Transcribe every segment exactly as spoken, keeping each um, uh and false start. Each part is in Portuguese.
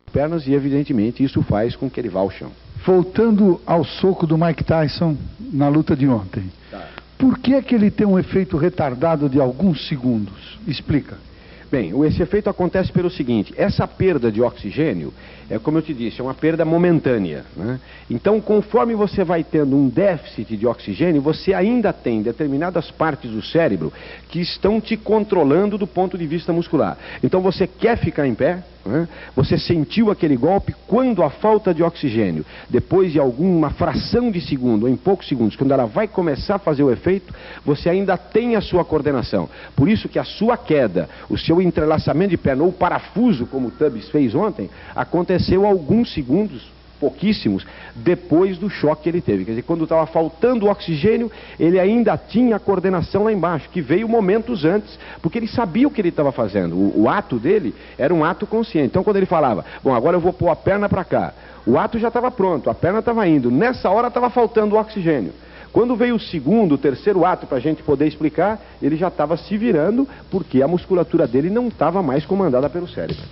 pernas e, evidentemente, isso faz com que ele vá ao chão. Voltando ao soco do Mike Tyson na luta de ontem, tá. Por que é que ele tem um efeito retardado de alguns segundos? Explica. Bem, esse efeito acontece pelo seguinte: essa perda de oxigênio, é como eu te disse, é uma perda momentânea, né? Então, conforme você vai tendo um déficit de oxigênio, você ainda tem determinadas partes do cérebro que estão te controlando do ponto de vista muscular. Então, você quer ficar em pé, né? Você sentiu aquele golpe, quando a falta de oxigênio, depois de alguma fração de segundo, ou em poucos segundos, quando ela vai começar a fazer o efeito, você ainda tem a sua coordenação. Por isso que a sua queda, o seu entrelaçamento de perna, ou parafuso, como o Tubbs fez ontem, aconteceu alguns segundos, pouquíssimos, depois do choque que ele teve. Quer dizer, quando estava faltando oxigênio, ele ainda tinha a coordenação lá embaixo, que veio momentos antes, porque ele sabia o que ele estava fazendo. O, o ato dele era um ato consciente. Então, quando ele falava, bom, agora eu vou pôr a perna para cá, o ato já estava pronto, a perna estava indo, nessa hora estava faltando oxigênio. Quando veio o segundo, o terceiro ato, para a gente poder explicar, ele já estava se virando, porque a musculatura dele não estava mais comandada pelo cérebro.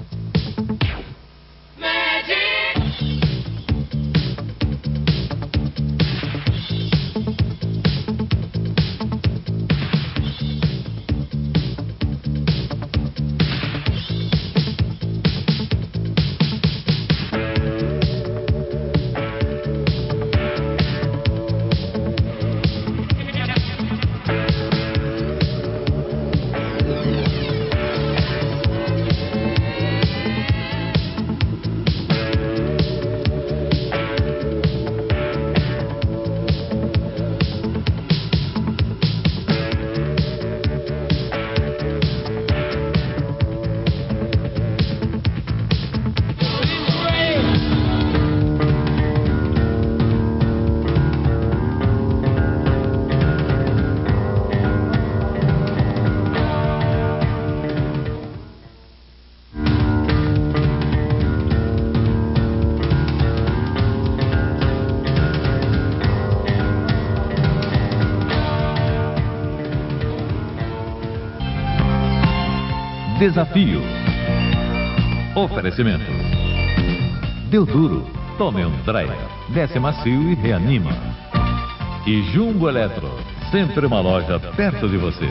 Desafio. Oferecimento. Deu duro. Tome um Dreyer. Desce macio e reanima. E Jumbo Eletro. Sempre uma loja perto de você.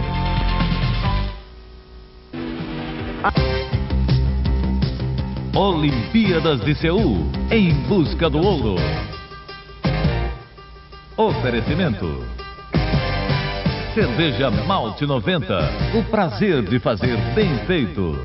Olimpíadas de Seul. Em busca do ouro. Oferecimento. Cerveja Malte noventa, o prazer de fazer bem feito.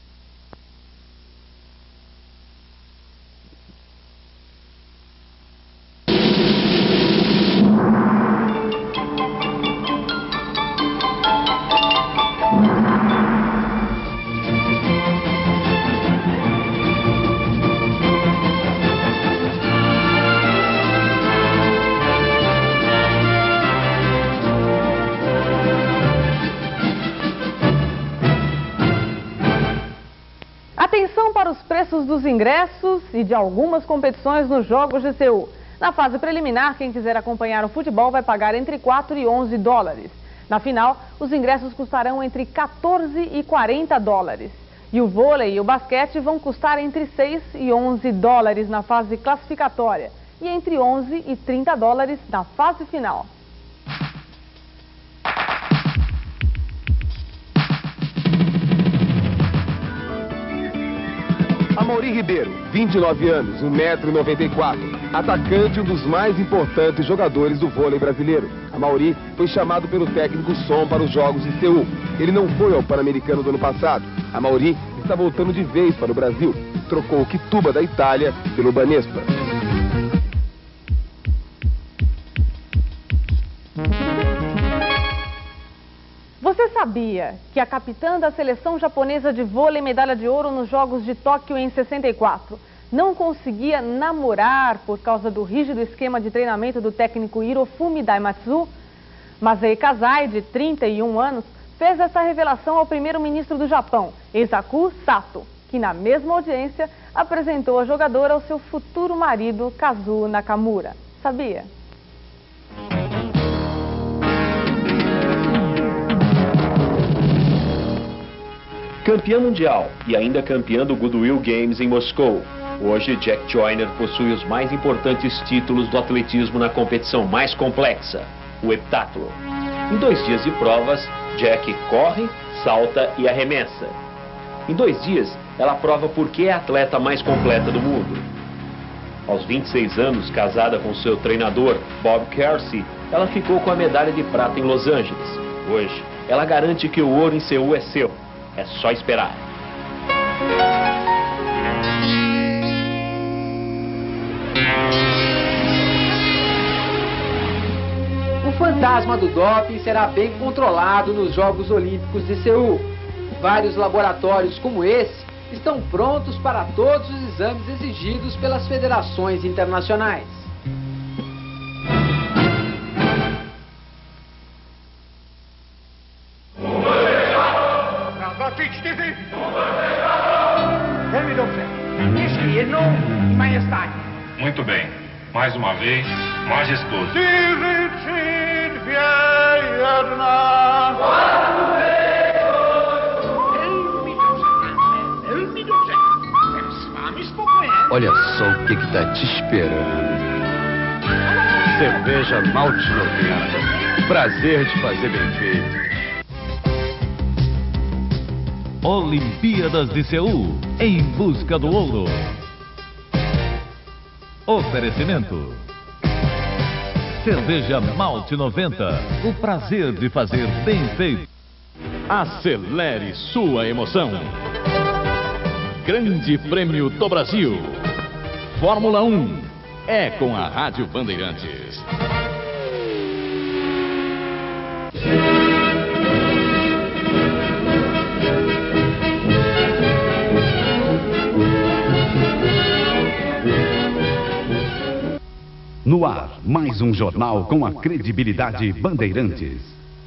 Atenção para os preços dos ingressos e de algumas competições nos Jogos de Seul. Na fase preliminar, quem quiser acompanhar o futebol vai pagar entre quatro e onze dólares. Na final, os ingressos custarão entre quatorze e quarenta dólares. E o vôlei e o basquete vão custar entre seis e onze dólares na fase classificatória e entre onze e trinta dólares na fase final. Amaury Ribeiro, vinte e nove anos, um metro e noventa e quatro, atacante e um dos mais importantes jogadores do vôlei brasileiro. Amaury foi chamado pelo técnico Som para os Jogos de Seul. Ele não foi ao Pan-Americano do ano passado. Amaury está voltando de vez para o Brasil. Trocou o Quituba da Itália pelo Banespa. Você sabia que a capitã da seleção japonesa de vôlei medalha de ouro nos Jogos de Tóquio em sessenta e quatro não conseguia namorar por causa do rígido esquema de treinamento do técnico Hirofumi Daimatsu? Masei Kazai, de trinta e um anos, fez essa revelação ao primeiro-ministro do Japão, Eisaku Sato, que na mesma audiência apresentou a jogadora ao seu futuro marido, Kazuo Nakamura. Sabia? Campeã mundial e ainda campeã do Goodwill Games em Moscou. Hoje, Jack Joyner possui os mais importantes títulos do atletismo na competição mais complexa, o heptátlon. Em dois dias de provas, Jack corre, salta e arremessa. Em dois dias, ela prova por que é a atleta mais completa do mundo. Aos vinte e seis anos, casada com seu treinador, Bob Kersey, ela ficou com a medalha de prata em Los Angeles. Hoje, ela garante que o ouro em Seul é seu. É só esperar. O fantasma do doping será bem controlado nos Jogos Olímpicos de Seul. Vários laboratórios como esse estão prontos para todos os exames exigidos pelas federações internacionais. Muito bem. Mais uma vez, majestoso. Olha só o que está te esperando. Cerveja Malte noventa. Prazer de fazer bem feito. Olimpíadas de Seul, em busca do ouro. Oferecimento. Cerveja Malte noventa. O prazer de fazer bem feito. Acelere sua emoção. Grande Prêmio do Brasil. Fórmula um. É com a Rádio Bandeirantes. No ar, mais um jornal com a credibilidade Bandeirantes.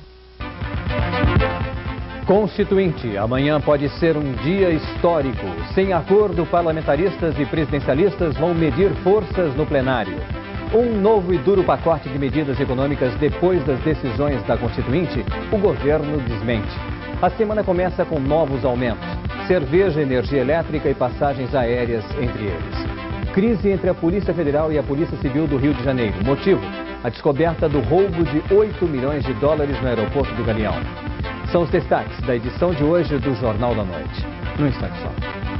Constituinte, amanhã pode ser um dia histórico. Sem acordo, parlamentaristas e presidencialistas vão medir forças no plenário. Um novo e duro pacote de medidas econômicas depois das decisões da Constituinte, o governo desmente. A semana começa com novos aumentos. Cerveja, energia elétrica e passagens aéreas entre eles. Crise entre a Polícia Federal e a Polícia Civil do Rio de Janeiro. Motivo? A descoberta do roubo de oito milhões de dólares no aeroporto do Galeão. São os destaques da edição de hoje do Jornal da Noite. No instante só.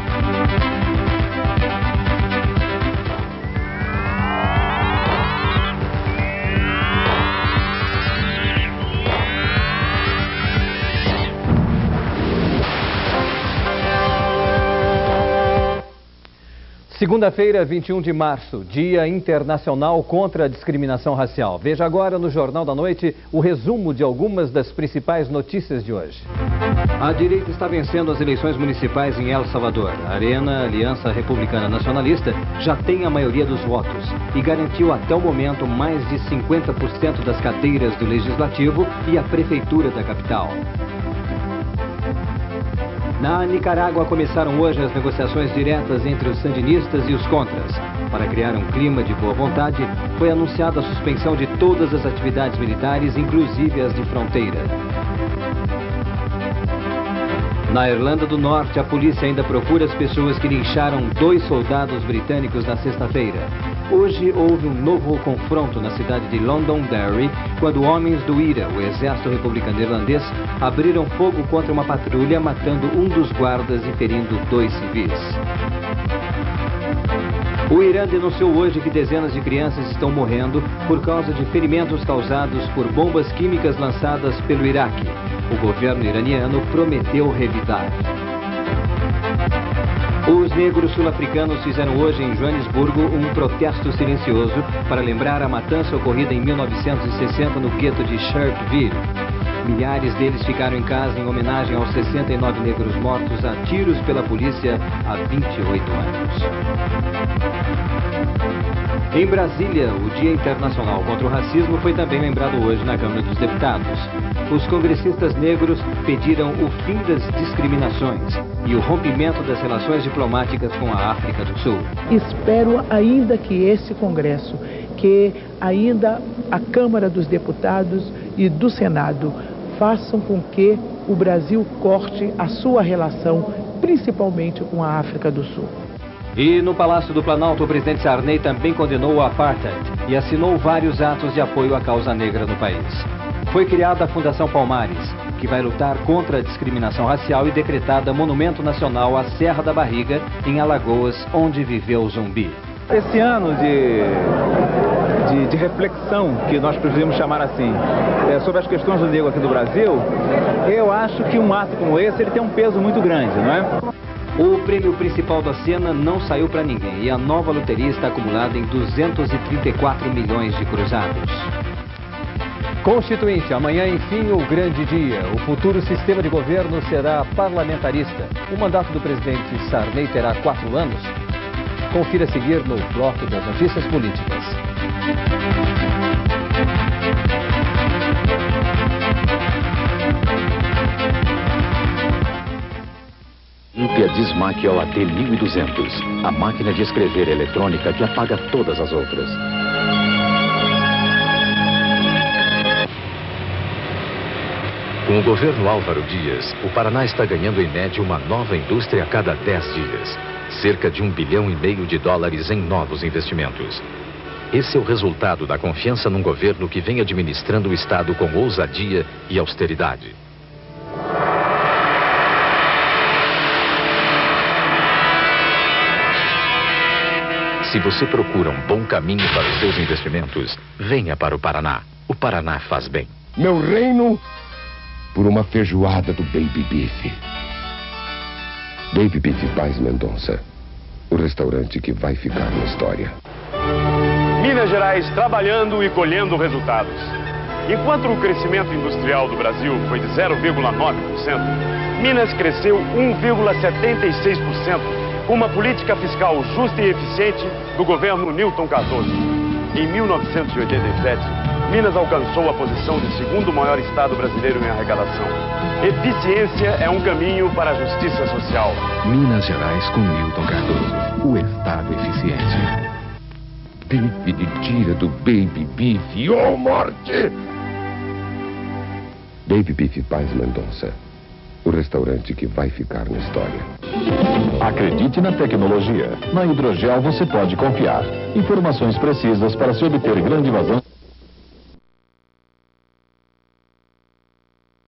Segunda-feira, vinte e um de março, Dia Internacional contra a Discriminação Racial. Veja agora no Jornal da Noite o resumo de algumas das principais notícias de hoje. A direita está vencendo as eleições municipais em El Salvador. A Arena, Aliança Republicana Nacionalista, já tem a maioria dos votos e garantiu até o momento mais de cinquenta por cento das cadeiras do Legislativo e a Prefeitura da capital. Na Nicarágua começaram hoje as negociações diretas entre os sandinistas e os contras. Para criar um clima de boa vontade, foi anunciada a suspensão de todas as atividades militares, inclusive as de fronteira. Na Irlanda do Norte, a polícia ainda procura as pessoas que lincharam dois soldados britânicos na sexta-feira. Hoje houve um novo confronto na cidade de Londonderry, quando homens do I R A, o Exército Republicano Irlandês, abriram fogo contra uma patrulha, matando um dos guardas e ferindo dois civis. O Irã denunciou hoje que dezenas de crianças estão morrendo por causa de ferimentos causados por bombas químicas lançadas pelo Iraque. O governo iraniano prometeu revidar. Os negros sul-africanos fizeram hoje em Joanesburgo um protesto silencioso para lembrar a matança ocorrida em mil novecentos e sessenta no gueto de Sharpeville. Milhares deles ficaram em casa em homenagem aos sessenta e nove negros mortos a tiros pela polícia há vinte e oito anos. Em Brasília, o Dia Internacional contra o Racismo foi também lembrado hoje na Câmara dos Deputados. Os congressistas negros pediram o fim das discriminações e o rompimento das relações diplomáticas com a África do Sul. Espero ainda que esse Congresso, que ainda a Câmara dos Deputados e do Senado façam com que o Brasil corte a sua relação, principalmente com a África do Sul. E no Palácio do Planalto, o presidente Sarney também condenou o apartheid e assinou vários atos de apoio à causa negra no país. Foi criada a Fundação Palmares, que vai lutar contra a discriminação racial, e decretada Monumento Nacional à Serra da Barriga, em Alagoas, onde viveu Zumbi. Esse ano de, de, de reflexão, que nós precisamos chamar assim, é, sobre as questões do negro aqui no Brasil, eu acho que um ato como esse ele tem um peso muito grande, não é? O prêmio principal da cena não saiu para ninguém e a nova loteria está acumulada em duzentos e trinta e quatro milhões de cruzados. Constituinte, amanhã, enfim, o grande dia. O futuro sistema de governo será parlamentarista. O mandato do presidente Sarney terá quatro anos. Confira a seguir no bloco das notícias políticas. Impia Dismac O A T mil e duzentos, a máquina de escrever eletrônica que apaga todas as outras. Com o governo Álvaro Dias, o Paraná está ganhando em média uma nova indústria a cada dez dias. Cerca de um bilhão e meio de dólares em novos investimentos. Esse é o resultado da confiança num governo que vem administrando o Estado com ousadia e austeridade. Se você procura um bom caminho para os seus investimentos, venha para o Paraná. O Paraná faz bem. Meu reino por uma feijoada do Baby Beef. Baby Beef Paz Mendonça, o restaurante que vai ficar na história. Minas Gerais trabalhando e colhendo resultados. Enquanto o crescimento industrial do Brasil foi de zero vírgula nove por cento, Minas cresceu um vírgula setenta e seis por cento com uma política fiscal justa e eficiente do governo Newton Cardoso. Em mil novecentos e oitenta e sete, Minas alcançou a posição de segundo maior estado brasileiro em arrecadação. Eficiência é um caminho para a justiça social. Minas Gerais com Newton Cardoso, o estado eficiente. Bife de tira do Baby Beef, oh morte! Baby Beef Paz Mendonça, o restaurante que vai ficar na história. Acredite na tecnologia. Na Hidrogel você pode confiar. Informações precisas para se obter grande vazão